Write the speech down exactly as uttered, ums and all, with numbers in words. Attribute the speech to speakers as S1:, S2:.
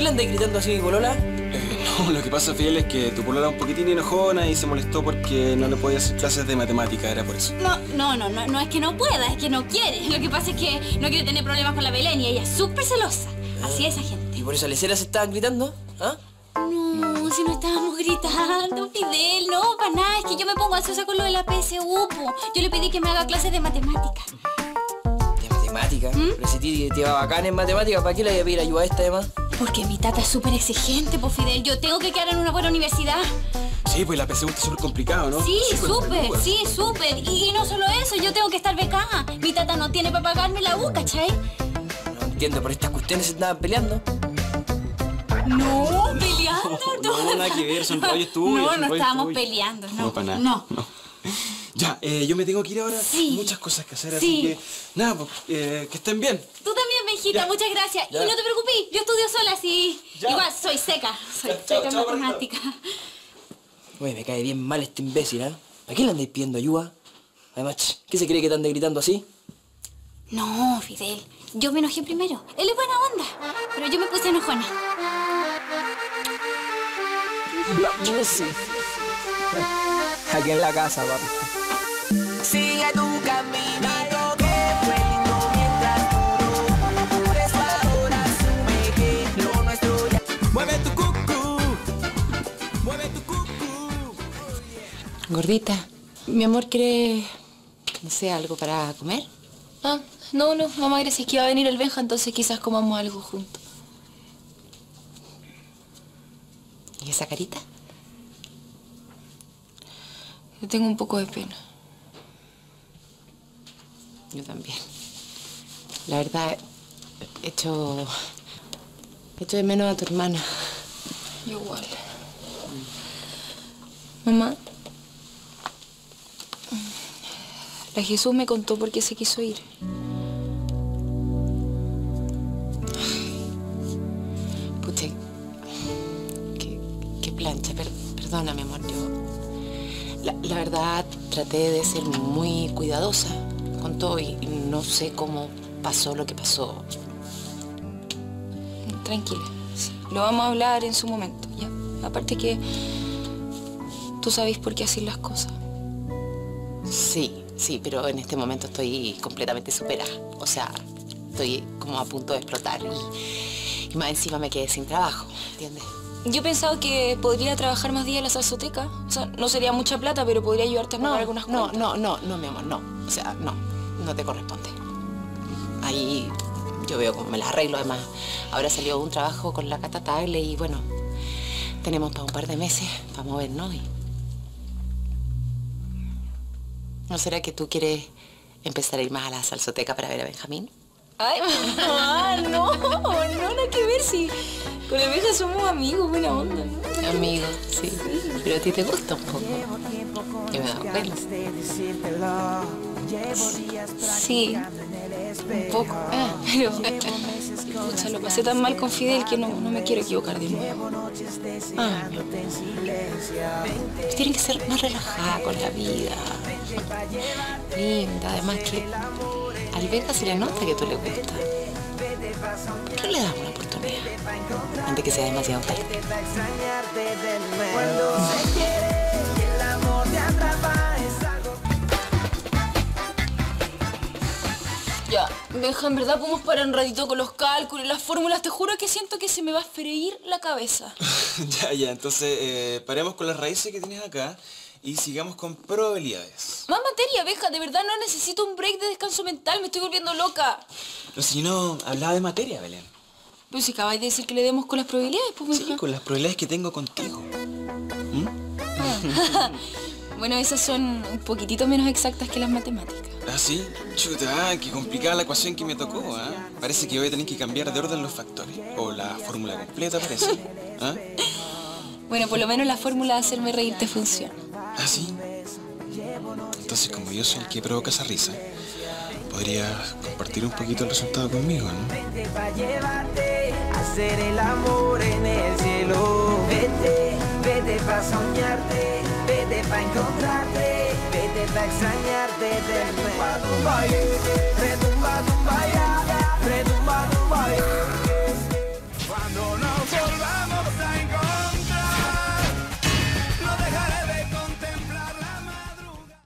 S1: le andas gritando así a mi polola?
S2: Eh, no, lo que pasa, Fidel, es que tu polola era un poquitín enojona y se molestó porque no le podía hacer clases de matemática, era por eso.
S3: No, no, no, no, no es que no pueda, es que no quiere. Lo que pasa es que no quiere tener problemas con la Belén y ella es súper celosa. Así es esa gente.
S1: ¿Y por eso a Lecera se estaban gritando? ¿Ah?
S3: No, si no estábamos gritando, Fidel, no, para nada. Es que yo me pongo ansiosa con lo de la P S U, po. Yo le pedí que me haga clases de matemática.
S1: ¿De matemática? ¿Mm? Pero si te, te va bacán en matemática, ¿para qué le voy a pedir ayuda a esta además?
S3: Porque mi tata es súper exigente, po, Fidel. Yo tengo que quedar en una buena universidad.
S2: Sí, pues la P S U está súper complicado, ¿no?
S3: Sí, súper, sí, súper. Y, y no solo eso, yo tengo que estar becada. Mi tata no tiene para pagarme la U, ¿cachai?
S1: No entiendo, por estas cuestiones se estaban peleando.
S3: No, peleando.
S2: No, no, nada que ver, son rollos tuyos.
S3: No, no estábamos peleando, no.
S2: No, para nada.
S3: No.
S2: no. Ya, eh, yo me tengo que ir ahora.
S3: Sí.
S2: Muchas cosas que hacer,
S3: Sí.
S2: así que... Nada, pues, eh, que estén bien.
S3: Tú también, Benjita,
S2: Ya.
S3: muchas gracias.
S2: Ya.
S3: Y no te preocupes, yo estudio sola, sí.
S2: Ya.
S3: Igual, soy seca. Soy
S2: Ya, chao,
S3: seca en
S2: chao,
S3: matemática.
S1: Oye, me cae bien mal este imbécil, ¿eh? ¿A quién le andáis pidiendo ayuda? Además, ¿qué se cree que te ande gritando así?
S3: No, Fidel, yo me enojé primero. Él es buena onda, pero yo me puse enojona.
S1: Yo sí. Aquí en la casa, papi.
S4: Sigue tu caminito que fue lindo mientras duró. Por eso ahora asume que lo nuestro ya. Mueve tu cucú, mueve tu cucú.
S5: Gordita, mi amor, ¿quiere, no sé, algo para comer?
S6: Ah, no, no, mamá, gracias, que iba a venir el Benja, entonces quizás comamos algo juntos.
S5: ¿Y esa carita?
S6: Yo tengo un poco de pena.
S5: Yo también. La verdad, echo, echo de menos a tu hermana.
S6: Yo igual. Mamá, la Jesús me contó por qué se quiso ir.
S5: Pucha, qué, qué plancha. Per, perdona, mi amor, yo... La, la verdad, traté de ser muy cuidadosa con todo y, y no sé cómo pasó lo que pasó.
S6: Tranquila, sí, lo vamos a hablar en su momento, ¿ya? Aparte que tú sabes por qué hacer las cosas.
S5: Sí, sí, pero en este momento estoy completamente superada. O sea, estoy como a punto de explotar y, y más encima me quedé sin trabajo, ¿entiendes?
S6: Yo he pensado que podría trabajar más días en la salsoteca. O sea, no sería mucha plata, pero podría ayudarte a pagar
S5: No,
S6: algunas
S5: no,
S6: cuentas.
S5: no, no, no, mi amor, no. O sea, no, no te corresponde. Ahí yo veo cómo me las arreglo. Además, ahora salió un trabajo con la Cata Tagle y bueno, tenemos para un par de meses para movernos. Y... ¿No será que tú quieres empezar a ir más a la salsoteca para ver a Benjamín?
S6: Ay, mamá, no, no, nada que ver si con el Benja somos amigos, buena onda, ¿no?
S5: Amigos, sí. Pero a ti te gusta un poco. Yo me he dado cuenta.
S6: Sí, un poco. Ah, pero, escucha, lo pasé tan mal con Fidel que no, no me quiero equivocar de nuevo.
S5: Ah, mi amor. Tienes que ser más relajada con la vida. Linda, además que al Benja se le nota que tú le gustas. ¿Por qué no le das una oportunidad? Antes que sea demasiado tarde.
S6: Ya, Benja, en verdad podemos parar un ratito con los cálculos y las fórmulas. Te juro que siento que se me va a freír la cabeza.
S2: Ya, ya, entonces eh, paremos con las raíces que tienes acá y sigamos con probabilidades.
S6: Más materia, Benja, de verdad no necesito un break de descanso mental, me estoy volviendo loca.
S2: Pero si no, hablaba de materia, Belén.
S6: Pero si acabáis de decir que le demos con las probabilidades, pues, Benja.
S2: Sí, con las probabilidades que tengo contigo. ¿Mm?
S6: Bueno, esas son un poquitito menos exactas que las matemáticas.
S2: ¿Ah, sí? Chuta, ah, qué complicada la ecuación que me tocó, ¿ah? Parece que voy a tener que cambiar de orden los factores. O la fórmula completa, parece. ¿Ah?
S6: Bueno, por lo menos la fórmula de hacerme reír te funciona.
S2: ¿Ah, sí? Entonces, como yo soy el que provoca esa risa, podrías compartir un poquito el resultado conmigo, ¿no?
S4: Vete pa' llevarte, hacer el amor en el cielo. Vete, vete pa' soñarte, vete pa' encontrarte, vete pa' extrañarte de nuevo.